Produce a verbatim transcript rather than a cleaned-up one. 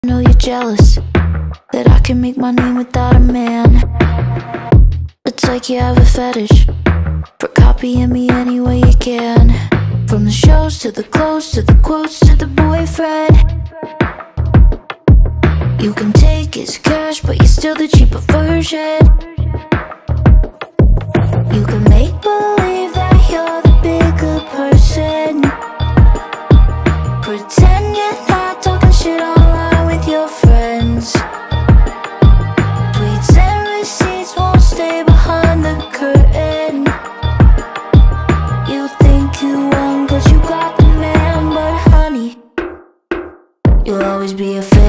I know you're jealous that I can make money without a man. It's like you have a fetish for copying me any way you can. From the shows to the clothes to the quotes to the boyfriend. You can take his cash, but you're still the cheaper version. You can make believe that you're the bigger person. Pretend you're not talking shit online with your friends. Tweets and receipts won't stay behind the curtain. You think you won cause you got the man, but honey, you'll always be a fan.